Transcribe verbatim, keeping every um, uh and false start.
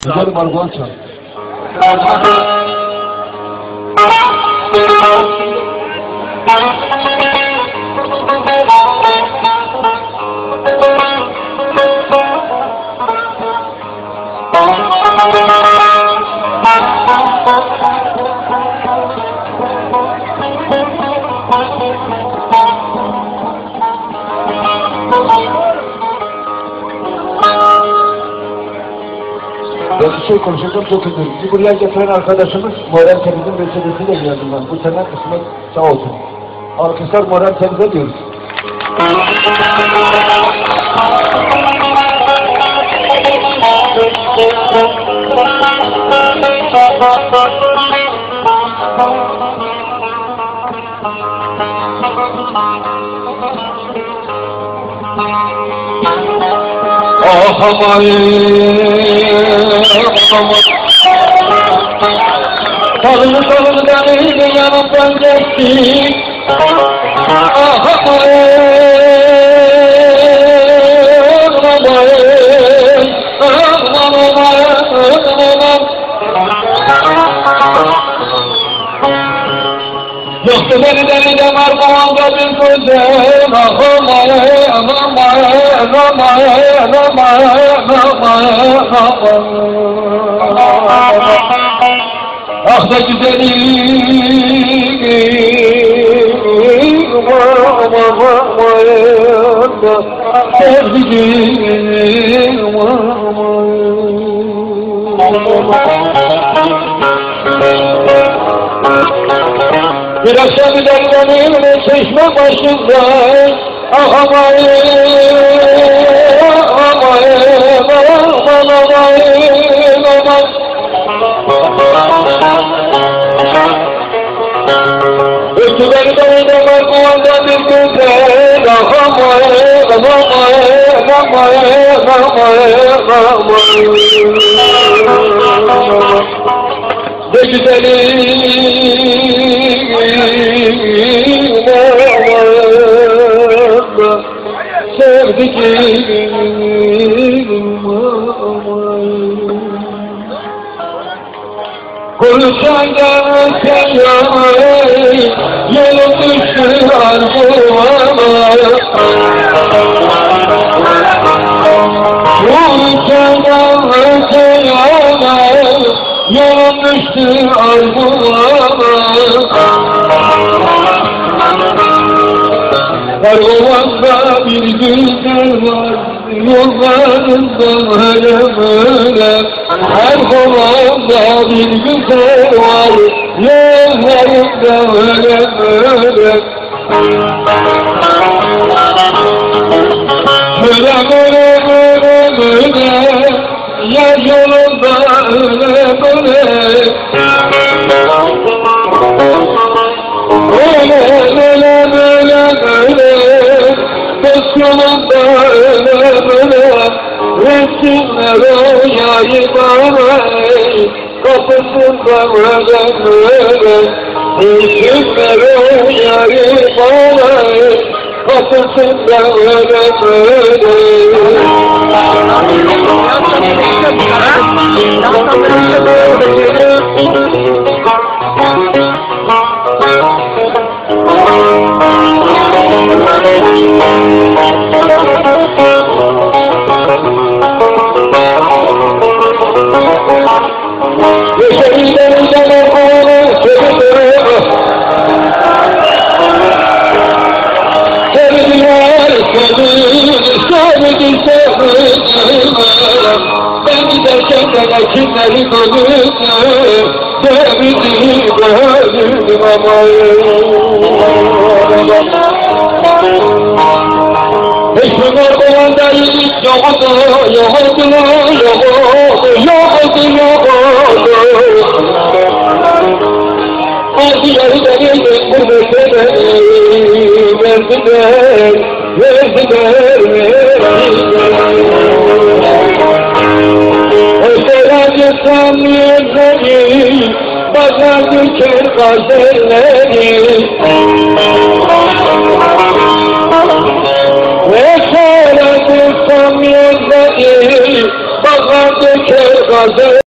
Güzel margon çal. Ben bir şey konuşacağım, çok üzüldüm. Bizi buraya getiren arkadaşımız Muharrem Temiz'in vesilesiyle geldim ben. Bu sene kısmet sağ olsun. Alkışlar Muharrem Temiz'e diyoruz. Ah aman aman Talını talını beni yanımdan geçti. Ah aman aman aman aman Yoktu beni deli demar kovanda bir gözüm. Ah aman aman aman aman Ah da güzelim aman aman sevdiğim Bir akşam giderim çeşme başında. Ah aman aman aman aman Ötü beni beni de var bu anda bir güzel. Ah aman aman aman aman Ne güzelim aman sevdiğim aman Konuşan gelmezken yanay Yolum düştü arzuama Konuşan gelmezken yanay Yolum düştü arzuama Her ovanda bir güzel var Yollarında hele böyle Her ovanda bir güzel var Yollarında hele böyle Böyle böyle böyle böyle Yar yolunda öyle böyle Öyle böyle böyle böyle Dost yolunda öyle böyle Resimler o yayı bana Kapısında öyle böyle Resimler o yayı bana Kapısında öyle böyle Ben giderken de kimleri görürüm Sevdiğim görürüm ama Eşim orada değil yoktu Yoktu yoktu Yoktu yoktu Acıları beni verdiler Verdiler Verdiler Özelacı samiyetleri Bazar düşer gazelleri Özelacı samiyetleri Bazar düşer gazi